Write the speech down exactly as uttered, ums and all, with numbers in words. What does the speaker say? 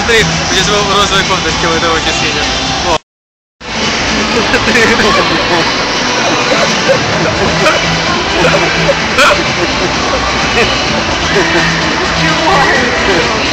смотри, сейчас в розовой кофточке, это очень сильно. О. Чего?